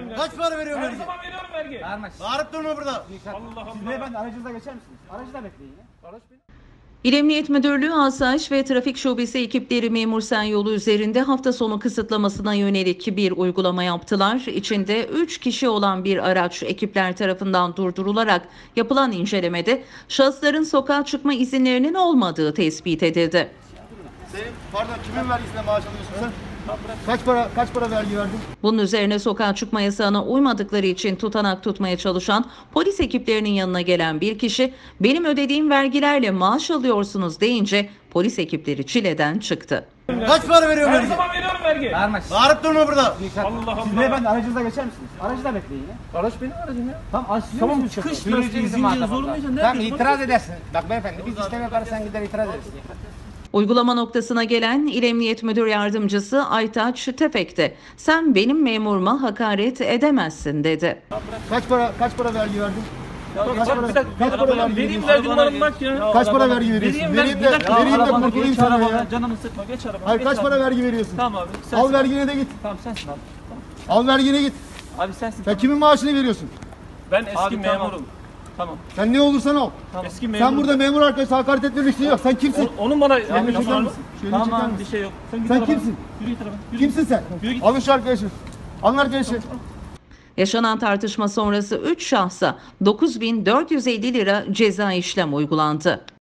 ya. Kaç para veriyorum Her vergi? zaman veriyorum vergi. Bağırıp durma burada. Allah Allah. Siz beyefendi aracınıza geçer misiniz? Aracı da bekleyin ya. Araç benim. İl Emniyet Müdürlüğü Asayiş ve Trafik Şubesi ekipleri Memur Sen yolu üzerinde hafta sonu kısıtlamasına yönelik bir uygulama yaptılar. İçinde 3 kişi olan bir araç ekipler tarafından durdurularak yapılan incelemede şahısların sokağa çıkma izinlerinin olmadığı tespit edildi. Senin pardon kimin vergisine maaş alıyorsun sen? Kaç para vergi verdin? Bunun üzerine sokağa çıkma yasağına uymadıkları için tutanak tutmaya çalışan polis ekiplerinin yanına gelen bir kişi "Benim ödediğim vergilerle maaş alıyorsunuz" deyince polis ekipleri çileden çıktı. Kaç para veriyorum Her vergi? zaman veriyorum vergi. Bağırıp durma burada. Allah Siz Allah. beyefendi aracınıza geçer misiniz? Aracı da bekleyin ya. Araç benim aracım ya. Tamam Kış lastiği zinciri zorundaysan ne Tamam yapıyorsun? itiraz edersin. Bak beyefendi biz işlem yaparız sen gider itiraz edersin. Uygulama noktasına gelen İl Emniyet Müdür Yardımcısı Aytaç Tepek'te "Sen benim memuruma hakaret edemezsin" dedi. Kaç para vergi verdin? Kaç para vergi vereyim vergimi bana bak ya. Kaç para vergi veriyorsun? Vereyim de kurtulayım sana ya. Canımı sıkma geç arabana. Hayır geç kaç arabana. para vergi veriyorsun? Tamam abi. Sensin. Al vergine de git. Tamam sensin abi. Al vergine git. Abi sensin. Sen kimin maaşını veriyorsun? Ben eski Abi, tamam. memurum. Tamam. Sen ne olursan ol. Eski memurum. Sen burada memur arkadaşa hakaret etme bir şey yok. Sen kimsin? Onun bana Şöyle çeker yapar misin? Şöyle çeker Tamam bir misin? şey yok. Git Sen arabana. kimsin? Yürü git arabana. Yürü. Kimsin sen? Yürü git. Alın şu arkadaşı. Alın arkadaşı. Yaşanan tartışma sonrası 3 şahsa 9.450 lira ceza işlem uygulandı.